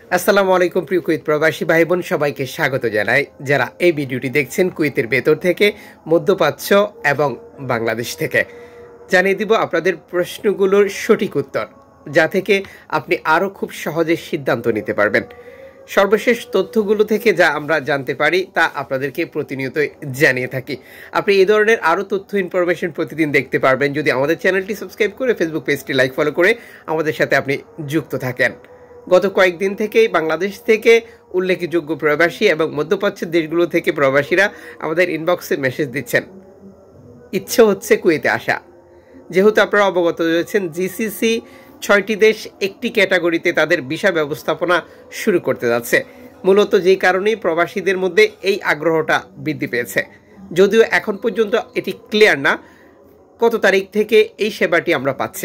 আসসালামু আলাইকুম প্রিয় কুয়েত প্রবাসী ভাই বোন, সবাইকে স্বাগত জানাই। যারা এই ভিডিওটি দেখছেন কুয়েতের ভেতর থেকে, মধ্যপ্রাচ্য এবং বাংলাদেশ থেকে, জানিয়ে দিব আপনাদের প্রশ্নগুলোর সঠিক উত্তর, যা থেকে আপনি আরও খুব সহজে সিদ্ধান্ত নিতে পারবেন। সর্বশেষ তথ্যগুলো থেকে যা আমরা জানতে পারি তা আপনাদেরকে প্রতিনিয়ত জানিয়ে থাকি। আপনি এই ধরনের আরও তথ্য ইনফরমেশন প্রতিদিন দেখতে পারবেন যদি আমাদের চ্যানেলটি সাবস্ক্রাইব করে ফেসবুক পেজটি লাইক ফলো করে আমাদের সাথে আপনি যুক্ত থাকেন। গত কয়েকদিন থেকেই বাংলাদেশ থেকে উল্লেখযোগ্য প্রবাসী এবং মধ্যপ্রাচ্যের দেশগুলো থেকে প্রবাসীরা আমাদের ইনবক্সে মেসেজ দিচ্ছেন, ইচ্ছে হচ্ছে কুয়েতে আসা। যেহেতু আপনারা অবগত রয়েছেন, জিসিসি 6টি দেশ একটি ক্যাটাগরিতে তাদের ভিসা ব্যবস্থাপনা শুরু করতে যাচ্ছে। মূলত যেই কারণেই প্রবাসীদের মধ্যে এই আগ্রহটা বৃদ্ধি পেয়েছে। যদিও এখন পর্যন্ত এটি ক্লিয়ার না কত তারিখ থেকে এই সেবাটি আমরা পাচ্ছি।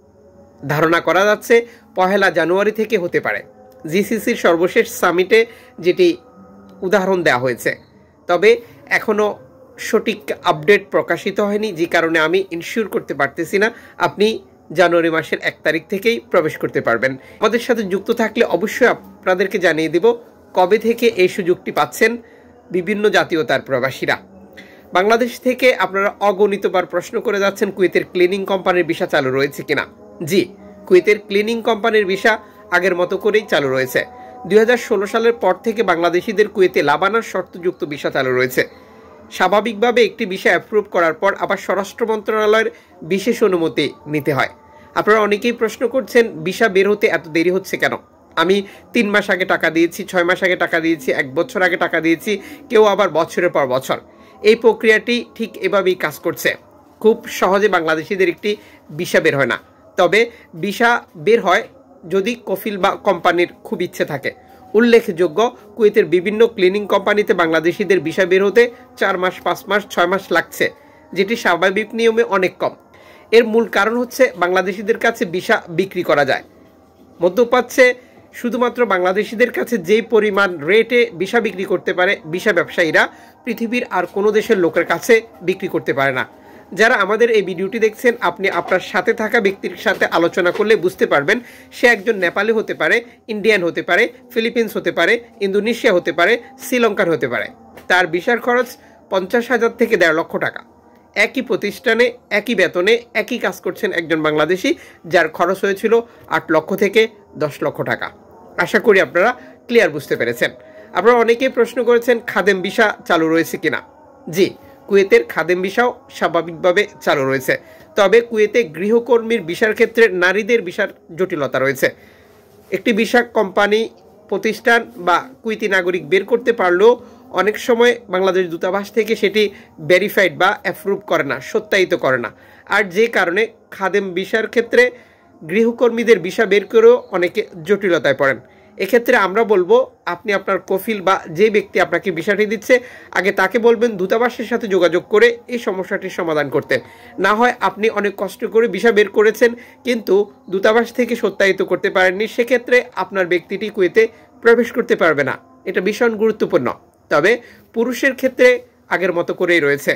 ধারণা করা যাচ্ছে 1 জানুয়ারি থেকে হতে পারে। জিসিসির সর্বশেষ সামিটে যেটি উদাহরণ দেওয়া হয়েছে, তবে এখনও সঠিক আপডেট প্রকাশিত হয়নি, যে কারণে আমি ইনশিওর করতে পারতেছি না আপনি জানুয়ারি মাসের 1 তারিখ থেকেই প্রবেশ করতে পারবেন। আমাদের সাথে যুক্ত থাকলে অবশ্যই আপনাদেরকে জানিয়ে দেব কবে থেকে এই সুযোগটি পাচ্ছেন বিভিন্ন জাতীয়তার প্রবাসীরা। বাংলাদেশ থেকে আপনারা অগণিতবার প্রশ্ন করে যাচ্ছেন কুয়েতের ক্লিনিং কোম্পানির ভিসা চালু রয়েছে কিনা। জি, কুয়েতের ক্লিনিং কোম্পানির ভিসা আগের মতো করেই চালু রয়েছে। 2016 সালের পর থেকে বাংলাদেশিদের কুয়েতে লাবানার শর্তযুক্ত ভিসা চালু রয়েছে। স্বাভাবিকভাবে একটি ভিসা অ্যাপ্রুভ করার পর আবার স্বরাষ্ট্র মন্ত্রণালয়ের বিশেষ অনুমতি নিতে হয়। আপনারা অনেকেই প্রশ্ন করছেন ভিসা বের হতে এত দেরি হচ্ছে কেন। আমি 3 মাস আগে টাকা দিয়েছি, 6 মাস আগে টাকা দিয়েছি, 1 বছর আগে টাকা দিয়েছি, কেউ আবার বছরের পর বছর। এই প্রক্রিয়াটি ঠিক এভাবেই কাজ করছে। খুব সহজে বাংলাদেশিদের একটি ভিসা বের হয় না, তবে ভিসা বের হয় যদি কফিল বা কোম্পানির খুব ইচ্ছে থাকে। উল্লেখযোগ্য, কুয়েতের বিভিন্ন ক্লিনিং কোম্পানিতে বাংলাদেশিদের ভিসা বের হতে 4 মাস, 5 মাস, 6 মাস লাগছে, যেটি স্বাভাবিক নিয়মে অনেক কম। এর মূল কারণ হচ্ছে বাংলাদেশিদের কাছে ভিসা বিক্রি করা যায়। মধ্যপ্রাচ্যে শুধুমাত্র বাংলাদেশিদের কাছে যেই পরিমাণ রেটে ভিসা বিক্রি করতে পারে ভিসা ব্যবসায়ীরা, পৃথিবীর আর কোনো দেশের লোকের কাছে বিক্রি করতে পারে না। যারা আমাদের এই ভিডিওটি দেখছেন, আপনি আপনার সাথে থাকা ব্যক্তির সাথে আলোচনা করলে বুঝতে পারবেন সে একজন নেপালি হতে পারে, ইন্ডিয়ান হতে পারে, ফিলিপিন্স হতে পারে, ইন্দোনেশিয়া হতে পারে, শ্রীলঙ্কার হতে পারে। তার ভিসার খরচ 50,000 থেকে 1.5 লক্ষ টাকা। একই প্রতিষ্ঠানে একই বেতনে একই কাজ করছেন একজন বাংলাদেশি, যার খরচ হয়েছিল 8 লক্ষ থেকে 10 লক্ষ টাকা। আশা করি আপনারা ক্লিয়ার বুঝতে পেরেছেন। আপনারা অনেকেই প্রশ্ন করেছেন খাদেম ভিসা চালু রয়েছে কিনা। জি, কুয়েতের খাদেম ভিসাও স্বাভাবিকভাবে চালু রয়েছে, তবে কুয়েতে গৃহকর্মীর ভিসার ক্ষেত্রে নারীদের ভিসার জটিলতা রয়েছে। একটি ভিসা কোম্পানি, প্রতিষ্ঠান বা কুয়েতি নাগরিক বের করতে পারলেও অনেক সময় বাংলাদেশ দূতাবাস থেকে সেটি ভেরিফাইড বা অ্যাপ্রুভ করে না, সত্যায়িত করে না। আর যে কারণে খাদেম ভিসার ক্ষেত্রে গৃহকর্মীদের ভিসা বের করেও অনেকে জটিলতায় পড়েন। এক্ষেত্রে আমরা বলবো আপনি আপনার কফিল বা যে ব্যক্তি আপনাকে ভিসাটি দিচ্ছে, আগে তাকে বলবেন দূতাবাসের সাথে যোগাযোগ করে এই সমস্যাটির সমাধান করতে। না হয় আপনি অনেক কষ্ট করে ভিসা বের করেছেন কিন্তু দূতাবাস থেকে সত্যায়িত করতে পারেননি, সেক্ষেত্রে আপনার ব্যক্তিটি কুয়েতে প্রবেশ করতে পারবে না। এটা ভীষণ গুরুত্বপূর্ণ। তবে পুরুষের ক্ষেত্রে আগের মতো করেই রয়েছে।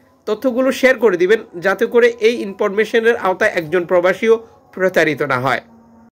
তথ্যগুলো শেয়ার করে দিবেন যাতে করে এই ইনফরমেশনের আওতায় একজন প্রবাসীও প্রতারিত না হয়।